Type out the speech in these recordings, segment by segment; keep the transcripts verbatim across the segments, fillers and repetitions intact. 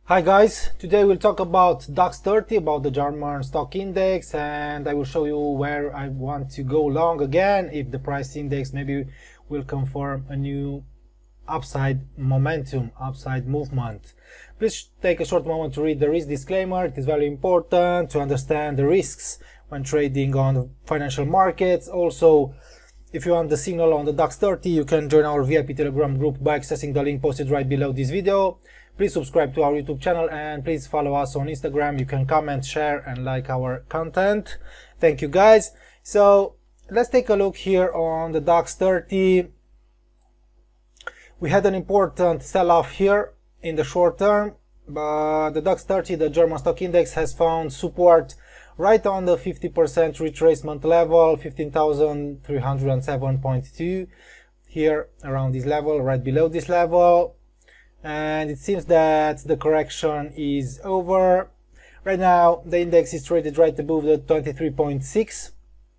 Hi guys, today we'll talk about DAX thirty, about the German stock index, and I will show you where I want to go long again if the price index maybe will confirm a new upside momentum, upside movement. Please take a short moment to read the risk disclaimer. It is very important to understand the risks when trading on financial markets. Also, if you want the signal on the DAX thirty, you can join our V I P Telegram group by accessing the link posted right below this video. Please subscribe to our YouTube channel and please follow us on Instagram. You can comment, share and like our content. Thank you guys. So let's take a look here on the DAX thirty. We had an important sell-off here in the short term, but the DAX thirty, the German stock index, has found support right on the fifty percent retracement level, fifteen thousand three hundred seven point two, here around this level, right below this level. And it seems that the correction is over. Right now the index is traded right above the twenty-three point six,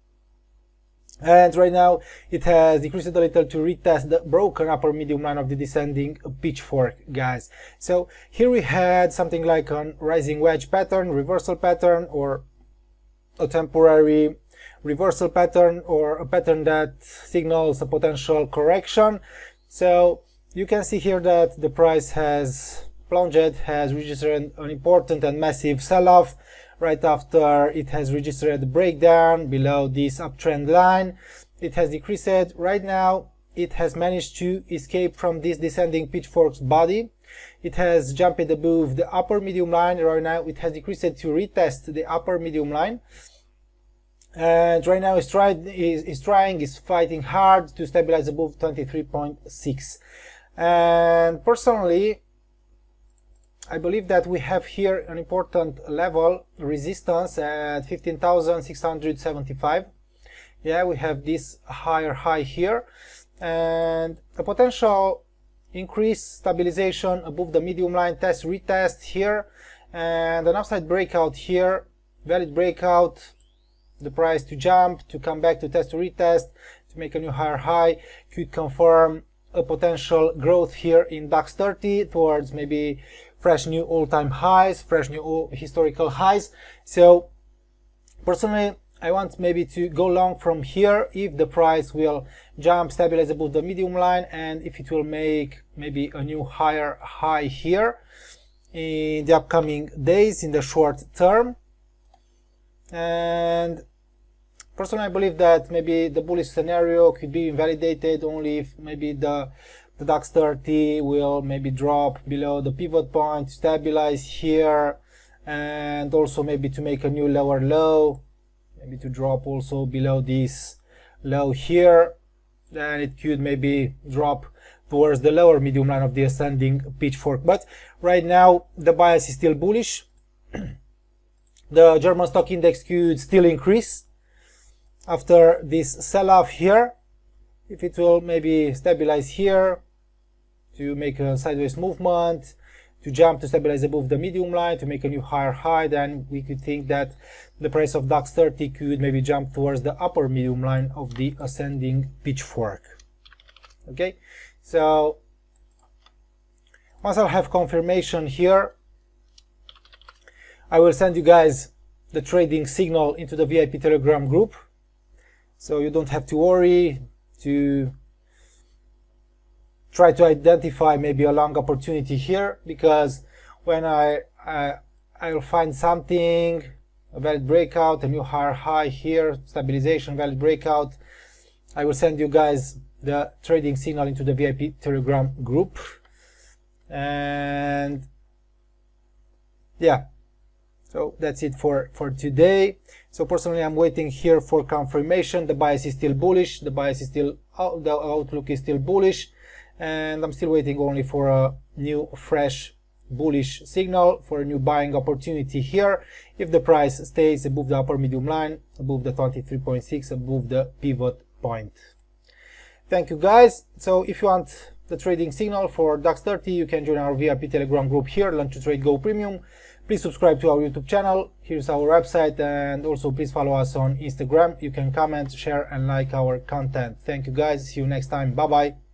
and right now it has decreased a little to retest the broken upper medium line of the descending pitchfork, guys. So here we had something like a rising wedge pattern, reversal pattern, or a temporary reversal pattern, or a pattern that signals a potential correction. So you can see here that the price has plunged, has registered an important and massive sell-off right after it has registered a breakdown below this uptrend line. It has decreased. Right now it has managed to escape from this descending pitchfork's body. It has jumped above the upper medium line. Right now it has decreased to retest the upper medium line, and right now it's trying is, is trying is fighting hard to stabilize above twenty-three point six. And personally, I believe that we have here an important level resistance at fifteen thousand six hundred seventy-five. Yeah, we have this higher high here and a potential increase stabilization above the medium line, test retest here, and an upside breakout here, valid breakout, the price to jump, to come back, to test, to retest, to make a new higher high, could confirm a potential growth here in DAX thirty towards maybe fresh new all-time highs, fresh new historical highs. So personally, I want maybe to go long from here if the price will jump, stabilize above the medium line, and if it will make maybe a new higher high here in the upcoming days, in the short term. And personally, I believe that maybe the bullish scenario could be invalidated only if maybe the, the DAX thirty will maybe drop below the pivot point, stabilize here, and also maybe to make a new lower low, maybe to drop also below this low here. Then it could maybe drop towards the lower medium line of the ascending pitchfork. But right now the bias is still bullish. The German stock index could still increase after this sell-off here, if it will maybe stabilize here, to make a sideways movement, to jump to stabilize above the medium line, to make a new higher high. Then we could think that the price of DAX thirty could maybe jump towards the upper medium line of the ascending pitchfork. Okay, so once I'll have confirmation here, I will send you guys the trading signal into the V I P Telegram group. So you don't have to worry to try to identify maybe a long opportunity here, because when I, I I'll find something, a valid breakout, a new higher high here, stabilization, valid breakout, I will send you guys the trading signal into the V I P Telegram group. And yeah, so that's it for for today. So personally, I'm waiting here for confirmation. The bias is still bullish, the bias is still out, the outlook is still bullish, and I'm still waiting only for a new fresh bullish signal, for a new buying opportunity here if the price stays above the upper medium line, above the twenty-three point six, above the pivot point. Thank you guys. So if you want the trading signal for DAX thirty, you can join our V I P Telegram group here, Learn to Trade Go Premium. Please subscribe to our YouTube channel. Here's our website, and also please follow us on Instagram. You can comment, share and like our content. Thank you guys. See you next time. Bye bye.